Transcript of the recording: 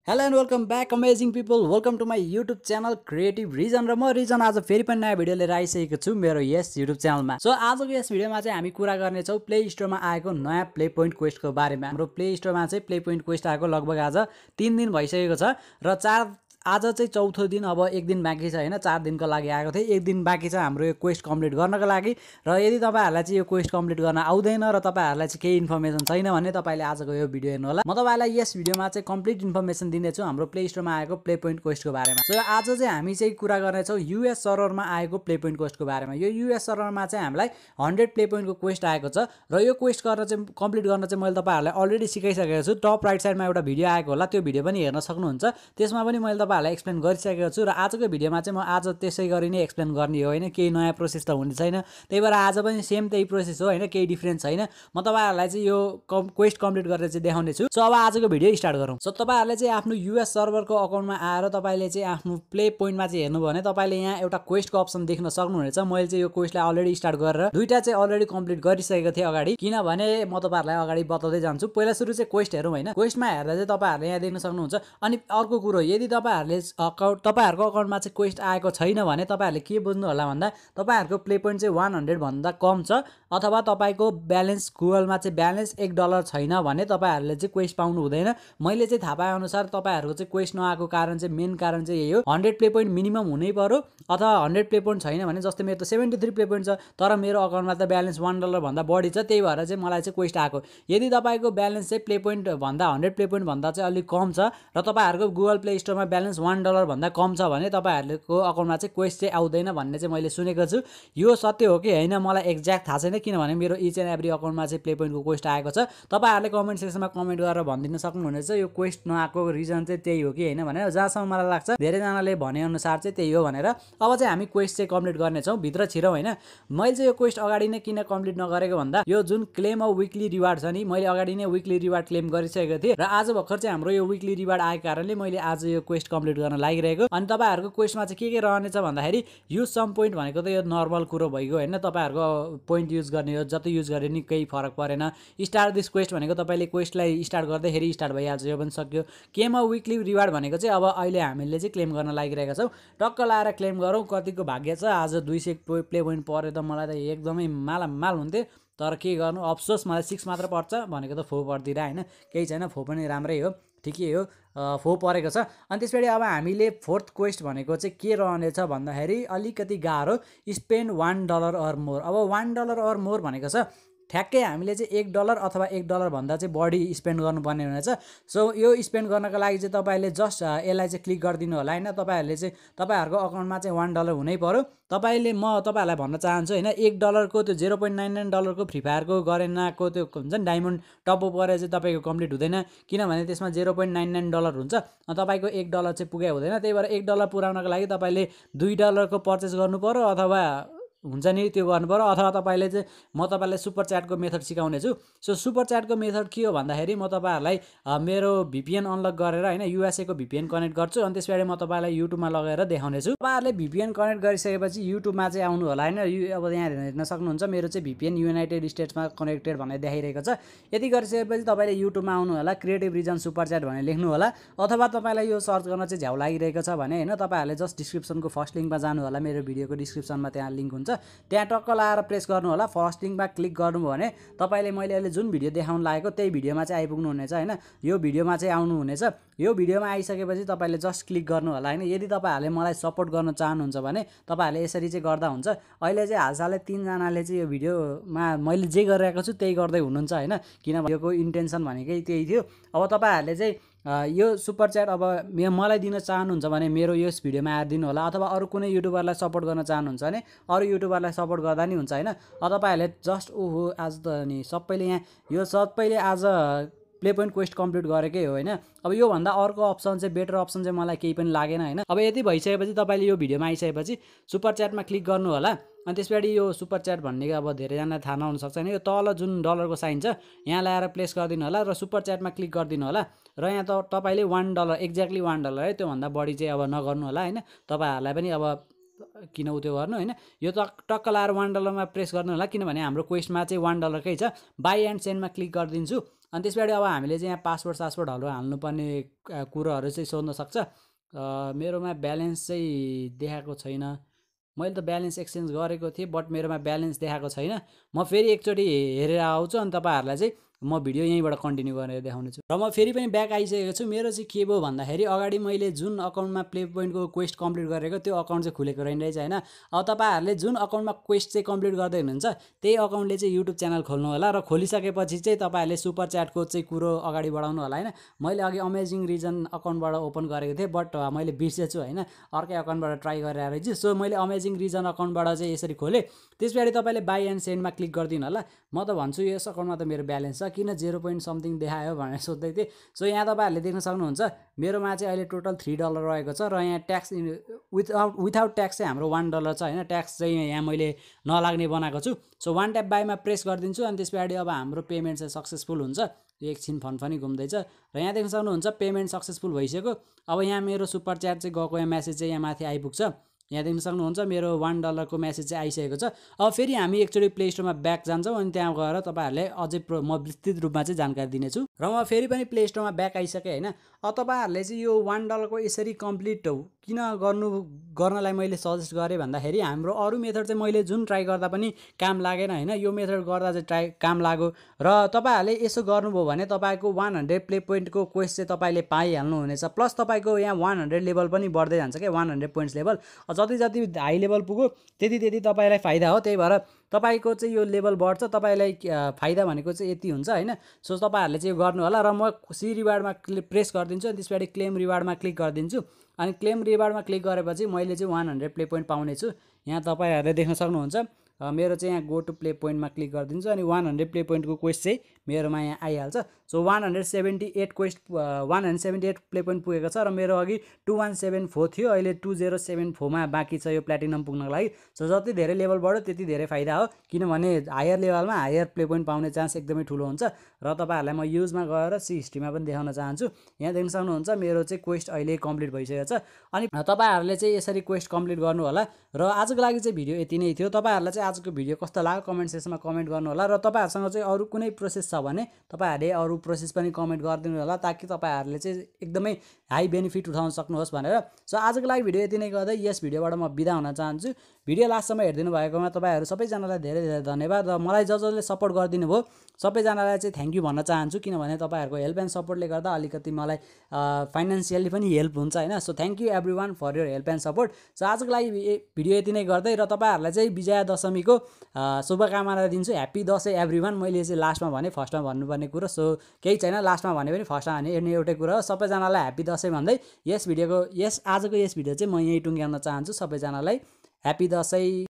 Hello and welcome back amazing people. Welcome to my YouTube channel Creative Rizan र म reason आज फेरि पनि नयाँ भिडियो लिएर आइसकेको छु मेरो यस YouTube च्यानलमा। सो आजको यस भिडियोमा चाहिँ हामी कुरा गर्ने छौं प्ले स्टोरमा आएको नयाँ प्ले पोइन्ट क्वेस्टको बारेमा। हाम्रो प्ले स्टोरमा चाहिँ प्ले पोइन्ट क्वेस्ट आएको लगभग आज 3 दिन भइसकेको छ र आज चाहिँ चौथो दिन। अब एक दिन बाँकी छ हैन, 4 दिनको लागि आएको थिए। एक दिन बाँकी छ हाम्रो यो क्वेस्ट कम्प्लिट गर्नको लागि। र यदि तपाईहरुलाई चाहिँ यो क्वेस्ट कम्प्लिट गर्न आउँदैन र तपाईहरुलाई चाहिँ केही इन्फर्मेसन छैन भने तपाईले आजको यो भिडियो हेर्नु होला। म तपाईलाई यस भिडियोमा चाहिँ कम्प्लिट इन्फर्मेसन दिने छु हाम्रो प्ले स्टोरमा आएको प्ले पोइन्ट क्वेस्टको बारेमा। सो आज चाहिँ हामी चाहिँ कुरा गर्ने छौं युएस सर्भरमा आएको प्ले पोइन्ट क्वेस्टको बारेमा। यो युएस सर्भरमा चाहिँ हामीलाई 100 प्ले पोइन्टको क्वेस्ट आएको छ र यो क्वेस्ट गर्न चाहिँ कम्प्लिट गर्न चाहिँ मैले तपाईहरुलाई अलरेडी सिकाइसकेको छु। टप राइट साइडमा एउटा भिडियो आएको होला, त्यो भिडियो पनि हेर्न सक्नुहुन्छ। त्यसमा पनि मैले तपाईहरुलाई एक्सप्लेन गरिसकेको छु र आजको भिडियोमा चाहिँ म आज त्यसै गरी नै एक्सप्लेन गर्ने हो हैन। केही नयाँ प्रोसेस त हुने छैन, त्यही भएर आज पनि सेम त्यही प्रोसेस हो हैन, केही डिफरेन्स छैन। म तपाईहरुलाई चाहिँ यो क्वेस्ट कम्प्लिट गरेर चाहिँ देखाउने छु। सो अब आजको भिडियो स्टार्ट गरौँ। सो तपाईहरुले चाहिँ आफ्नो युएस सर्भरको अकाउन्टमा आएर तपाईले चाहिँ आफ्नो प्ले पोइन्टमा चाहिँ हेर्नु भने तपाईले यहाँ एउटा क्वेस्टको अप्सन देख्न सक्नुहुनेछ। मैले चाहिँ यो क्वेस्टलाई अलरेडी स्टार्ट गरेर दुईटा चाहिँ अलरेडी कम्प्लिट गरिसकेको थिएँ अगाडि, किनभने म तपाईहरुलाई अगाडि बताउँदै जान्छु। पहिला सुरु चाहिँ क्वेस्ट हेरौँ हैन। क्वेस्टमा हेर्दा चाहिँ तपाईहरुले यहाँ देख्न सक्नुहुन्छ। अनि अर्को कुरो, यदि तपाईहरुको अकाउन्टमा चाहिँ क्वेस्ट आएको छैन भने तपाईहरुले के बुझ्नु होला भन्दा तपाईहरुको प्ले पोइन्ट चाहिँ 100 भन्दा कम छ अथवा तपाईको ब्यालेन्स गुगलमा चाहिँ ब्यालेन्स $1 छैन भने तपाईहरुले चाहिँ क्वेस्ट पाउनु हुँदैन। मैले चाहिँ थाहा पाए अनुसार तपाईहरुको चाहिँ क्वेस्ट नआएको कारण चाहिँ मेन कारण चाहिँ यही हो, 100 प्ले पोइन्ट मिनिमम हुनै पर्यो अथवा 100 प्ले पोइन्ट छैन भने। जस्तै मेरो त 73 प्ले पोइन्ट छ तर मेरो अकाउन्टमा त ब्यालेन्स $1 भन्दा बढी छ, त्यही भएर चाहिँ मलाई चाहिँ क्वेस्ट आएको। यदि तपाईको ब्यालेन्स चाहिँ प्ले पोइन्ट भन्दा 100 प्ले पोइन्ट भन्दा चाहिँ अलि कम छ र तपाईहरुको गुगल प्ले स्टोरमा ब्यालेन्स $1 भन्दा कम छ भने तपाईहरुको अकाउन्टमा चाहिँ क्वेस्ट चाहिँ आउँदैन भन्ने चाहिँ मैले सुनेको छु। यो सत्य हो कि हैन मलाई एक्ज्याक्ट थाहा छैन, किनभने मेरो इच एन्ड एभ्री अकाउन्टमा चाहिँ प्ले पोइन्टको क्वेस्ट आएको छ। तपाईहरुले कमेन्ट सेक्सनमा कमेन्ट गरेर भनिदिन सक्नुहुनेछ यो क्वेस्ट नआएको रिजन चाहिँ त्यही हो कि हैन भनेर। जहाँसम्म मलाई लाग्छ धेरै जनाले भने अनुसार चाहिँ त्यही हो भनेर। अब चाहिँ हामी क्वेस्ट चाहिँ कम्प्लिट गर्ने छौं, भित्र छिरौँ हैन। मैले चाहिँ यो क्वेस्ट अगाडि नै किन कम्प्लिट नगरेको भन्दा यो जुन क्लेम अफ विकली रिवार्ड छ नि, मैले अगाडि नै विकली रिवार्ड क्लेम गरिसकेको थिएँ र आज भर्खर चाहिँ हाम्रो यो विकली रिवार्ड आएको कारणले मैले आज यो क्वेस्ट कम्प्लिट गर्न लागिरहेको। अनि तपाईहरुको क्वेस्टमा चाहिँ के रहनेछ भन्दाखेरि युज सम पोइन्ट भनेको त यो नर्मल कुरो भइगयो हैन। तपाईहरुको पोइन्ट युज गर्ने हो, जति युज गरे नि केही फरक परेन। स्टार्ट दिस क्वेस्ट भनेको तपाईले क्वेस्टलाई स्टार्ट गर्दाखेरि स्टार्ट भइहाल्छ, यो पनि सक्यो। क्लेम अफ विकली रिवार्ड भनेको चाहिँ अब अहिले हामीले चाहिँ क्लेम गर्न लागिरहेका छौं। टक्क लाएर क्लेम गरौँ। कतिको भाग्य छ आज 200 प्ले पोइन्ट पर्यो त मलाई त एकदमै मालामाल हुन्थे, तर के गर्नु अफसोस मलाई 6 मात्र पर्छ भनेको त 4 पर्दिरा हैन। केही छैन, 4 पनि राम्रै हो, ठिकै हो, 4 परेको छ। अनि त्यसपछि अब हामीले फोर्थ क्वेस्ट भनेको चाहिँ के रहनेछ भन्दाखेरि अलिकति गाह्रो, स्पेन्ड $1 अर मोर। अब $1 अर मोर भनेको छ ठ्याक्कै हामीले चाहिँ $1 अथवा $1 भन्दा चाहिँ बढी स्पेन्ड गर्नुपर्ने हुनेछ। सो यो स्पेन्ड गर्नको लागि चाहिँ तपाईले जस्ट यसलाई चाहिँ क्लिक गरिदिनु होला हैन। तपाईहरुले चाहिँ तपाईहरुको अकाउन्टमा चाहिँ $1 हुनै पर्यो। म तपाईहरुलाई भन्न चाहन्छु हैन, $1 को त्यो $0.99 को फ्री फायरको गरेनाको त्यो हुन्छ नि डायमन्ड टप अप गरेर चाहिँ तपाईको कम्प्लिट हुँदैन, किनभने त्यसमा $0.99 हुन्छ। तपाईको $1 चाहिँ पुगे हुँदैन। त्यही भएर $1 पुर्याउनको लागि तपाईले $2 को पर्चेस गर्नु पर्यो अथवा हुन्छ नि त्यो गर्नु पर्यो। अथवा तपाईले चाहिँ म तपाईलाई सुपर च्याटको मेथड सिकाउने छु। सो सुपर च्याटको मेथड के हो भन्दाखेरि म तपाईहरुलाई मेरो VPN अनलक गरेर हैन युएसए को VPN कनेक्ट गर्छु अनि त्यसपछि म तपाईलाई युट्युबमा लगेर देखाउने छु। तपाईहरुले VPN कनेक्ट गरिसकेपछि युट्युबमा चाहिँ आउनु होला हैन। अब यहाँ हेर्न सक्नुहुन्छ मेरो चाहिँ VPN युनाइटेड स्टेट्समा कनेक्टेड भनेर देखाइरहेको छ। यति गरिसकेपछि तपाईले युट्युबमा आउनु होला, क्रिएटिभ रिजन सुपर च्याट भनेर लेख्नु होला। अथवा तपाईलाई यो सर्च गर्न चाहिँ झ्याउ लागिरहेको छ भने हैन तपाईहरुले जस्ट डिस्क्रिप्सनको फर्स्ट लिंकमा जानु होला। मेरो भिडियोको डिस्क्रिप्सनमा त्यहाँ लिंक हुन्छ, त्यहाँ टक्क लाएर प्रेस गर्नु होला। फर्स्ट लिंकमा क्लिक गर्नुभयो भने तपाईले मैले अहिले जुन भिडियो देखाउन लागेको त्यही भिडियोमा चाहिँ आइपुग्नु हुनेछ हैन। यो भिडियोमा चाहिँ आउनु हुनेछ। यो भिडियोमा आइसकेपछि तपाईले जस्ट क्लिक गर्नु होला हैन। यदि तपाईहरुले मलाई सपोर्ट गर्न चाहनुहुन्छ भने तपाईहरुले यसरी चाहिँ गर्दा हुन्छ। अहिले चाहिँ हालसालै 3 जनाले चाहिँ यो भिडियोमा मैले जे गरिरहेको छु त्यही गर्दै हुनुहुन्छ हैन, किनभने योको इन्टेन्सन भनेकै त्यही थियो। अब तपाईहरुले चाहिँ यो सुपर च्याट अब मलाई दिन चाहनुहुन्छ भने मेरो यस भिडियोमा आएर दिनु होला। अथवा अरु कुनै युट्युबरलाई सपोर्ट गर्न चाहनुहुन्छ भने अरु युट्युबरलाई सपोर्ट गर्दा नि हुन्छ हैन। तपाईहरुले जस्ट ओहो आज त नि सबैले यहाँ यो सबैले आज प्ले पोइन्ट क्वेस्ट कम्प्लिट गरेकै हो हैन। अब यो भन्दा अर्को अप्सन चाहिँ बेटर अप्सन चाहिँ मलाई केही पनि लागेन हैन। अब यति भइसकेपछि तपाईले यो भिडियोमा आइसकेपछि सुपर च्याटमा क्लिक गर्नु होला। अनि त्यसपछि यो सुपर च्याट भन्ने अब धेरैजना थाहा नहुन सक्छ नि, यो तल जुन डलरको साइन छ यहाँ ल्याएर प्लेस गरिदिनु होला र सुपर च्याटमा क्लिक गरिदिनु होला। र यहाँ त तपाईले $1 एक्ज्याक्टली $1 है, त्यो भन्दा बढी चाहिँ अब नगर्नु होला हैन। तपाईहरुलाई पनि अब किन उयो गर्नु हैन, यो टक्क लाएर $1 मा प्रेस गर्नु होला, किनभने हाम्रो क्वेस्टमा चाहिँ $1 कै छ। बाई एन्ड सेन्डमा क्लिक गरिदिन्छु अनि त्यसपछि अब हामीले चाहिँ यहाँ पासवर्डहरू हाल्नुपर्ने कुरोहरू चाहिँ सोध्न सक्छ। मेरोमा ब्यालेन्स चाहिँ देखाएको छैन, मैले त ब्यालेन्स एक्सचेन्ज गरेको थिएँ बट मेरोमा ब्यालेन्स देखाएको छैन। म फेरि एकचोटि हेरेर आउँछु अनि तपाईँहरूलाई चाहिँ म भिडियो यहीँबाट कन्टिन्यू गरेर देखाउने छु। र म फेरि पनि ब्याक आइसकेको छु। मेरो चाहिँ के भयो भन्दाखेरि अगाडि मैले जुन अकाउन्टमा प्ले पोइन्टको क्वेस्ट कम्प्लिट गरेको त्यो अकाउन्ट चाहिँ खुलेको रहेछ होइन। अब तपाईँहरूले जुन अकाउन्टमा क्वेस्ट चाहिँ कम्प्लिट गर्दै हुनुहुन्छ त्यही अकाउन्टले चाहिँ युट्युब च्यानल खोल्नु होला र खोलिसकेपछि चाहिँ तपाईँहरूले सुपर च्याटको चाहिँ कुरो अगाडि बढाउनु होला होइन। मैले अघि अमेजिङ रिजन अकाउन्टबाट ओपन गरेको थिएँ बट मैले बिर्सेछु होइन, अर्कै अकाउन्टबाट ट्राई गरेर आएर चाहिँ। सो मैले अमेजिङ रिजन अकाउन्टबाट चाहिँ यसरी खोलेँ। त्यस पछाडि तपाईँले बाई एन्ड सेन्डमा क्लिक गरिदिनु होला। म त भन्छु यस अकाउन्टमा त मेरो ब्यालेन्स छ, किन 0 पोइन्ट समथिङ देखायो भनेर सोध्दै थिएँ। सो यहाँ तपाईँहरूले देख्न सक्नुहुन्छ मेरोमा चाहिँ अहिले टोटल $3 रहेको छ र यहाँ ट्याक्स विथआउट ट्याक्स चाहिँ हाम्रो $1 छ होइन। ट्याक्स चाहिँ यहाँ मैले नलाग्ने बनाएको छु। सो वान ट्याप बाईमा प्रेस गरिदिन्छु अनि त्यस पछाडि अब हाम्रो पेमेन्ट चाहिँ सक्सेसफुल हुन्छ। एकछिन फनफनी घुम्दैछ र यहाँ देख्न सक्नुहुन्छ पेमेन्ट सक्सेसफुल भइसक्यो। अब यहाँ मेरो सुपर च्याट चाहिँ गएको यहाँ म्यासेज चाहिँ यहाँ माथि आइपुग्छ। यहाँ देख्न सक्नुहुन्छ मेरो $1 को म्यासेज चाहिँ आइसकेको छ। अब फेरि हामी एकचोटि प्ले स्टोरमा ब्याक जान्छौँ अनि त्यहाँ गएर तपाईँहरूले अझै म विस्तृत रूपमा चाहिँ जानकारी दिनेछु। र म फेरि पनि प्ले स्टोरमा ब्याक आइसकेँ होइन। अब तपाईँहरूले चाहिँ यो $1 को यसरी कम्प्लिट किन गर्नलाई मैले सजेस्ट गरेँ भन्दाखेरि हाम्रो अरू मेथड चाहिँ मैले जुन ट्राई गर्दा पनि काम लागेन होइन, यो मेथड गर्दा चाहिँ काम लाग्यो। र तपाईँहरूले यसो गर्नुभयो भने तपाईँको 100 प्ले पोइन्टको क्वेस्ट चाहिँ तपाईँले पाइहाल्नुहुनेछ। प्लस तपाईँको यहाँ 100 लेभल पनि बढ्दै जान्छ क्या, 100 पोइन्ट्स लेभल। जति जति हाई लेभल पुग्यो त्यति त्यति तपाईँलाई फाइदा हो। त्यही भएर तपाईँको चाहिँ यो लेभल बढ्छ, तपाईँलाई फाइदा भनेको चाहिँ यति हुन्छ होइन। सो तपाईँहरूले चाहिँ यो गर्नु होला। र म सी रिवार्डमा प्रेस गरिदिन्छु अनि त्यसपछि क्लेम रिवार्डमा क्लिक गरिदिन्छु। अनि क्लेम रिवार्डमा क्लिक गरेपछि मैले चाहिँ 100 प्ले पोइन्ट पाउनेछु। यहाँ तपाईँहरूले देख्न सक्नुहुन्छ मेरो चाहिँ यहाँ गो टु प्ले पोइन्टमा क्लिक गरिदिन्छु अनि 100 प्ले पोइन्टको क्वेस्ट चाहिँ मेरोमा यहाँ आइहाल्छ। सो 178 प्ले पोइन्ट पुगेको छ र मेरो अघि 2174 थियो, अहिले 2074मा बाँकी छ यो प्लेटिनम पुग्नको लागि। सो जति धेरै लेभल बढ्यो त्यति धेरै फाइदा हो, किनभने हायर लेभलमा हायर प्ले पोइन्ट पाउने चान्स एकदमै ठुलो हुन्छ। र तपाईँहरूलाई म युजमा गएर सी हिस्ट्रीमा पनि देखाउन चाहन्छु। यहाँ देख्न सक्नुहुन्छ मेरो चाहिँ क्वेस्ट अहिले कम्प्लिट भइसकेको छ। अनि तपाईँहरूले चाहिँ यसरी क्वेस्ट कम्प्लिट गर्नु होला। र आजको लागि चाहिँ भिडियो यति नै थियो। तपाईँहरूलाई चाहिँ आजको भिडियो कस्तो लाग्यो कमेन्ट सेक्सनमा कमेन्ट गर्नु होला। र तपाईँहरूसँग चाहिँ अरू कुनै प्रोसेस छ भने तपाईँहरूले अरू प्रोसेस पनि कमेन्ट गरिदिनु होला, ताकि तपाईँहरूले चाहिँ एकदमै हाई बेनिफिट उठाउन सक्नुहोस् भनेर। सो आजको लागि भिडियो यति नै गर्दै यस भिडियोबाट म बिदा हुन चाहन्छु। भिडियो लास्टसम्म हेरिदिनु भएकोमा तपाईँहरू सबैजनालाई धेरै धेरै धन्यवाद। र मलाई जसले सपोर्ट गरिदिनु भयो सबैजनालाई चाहिँ थ्याङ्क यू भन्न चाहन्छु, किनभने तपाईँहरूको हेल्प एन्ड सपोर्टले गर्दा अलिकति मलाई फाइनेन्सियली पनि हेल्प हुन्छ होइन। So thank you every one for your help and support. So आजको लागि भिडियो यति नै गर्दै र तपाईँहरूलाई चाहिँ विजया दशमीको शुभकामना दिन्छु। Happy Dashain every one. मैले चाहिँ लास्टमा भने फर्स्टमा भन्नुपर्ने कुरो, सो केही छैन, लास्टमा भने पनि फर्स्टमा भने एउटै कुरो हो। सबैजनालाई ह्याप्पी दसैँ भन्दै आजको यस भिडियो चाहिँ म यहीँ टुङ्ग्याउन चाहन्छु। सबैजनालाई ह्याप्पी दसैँ।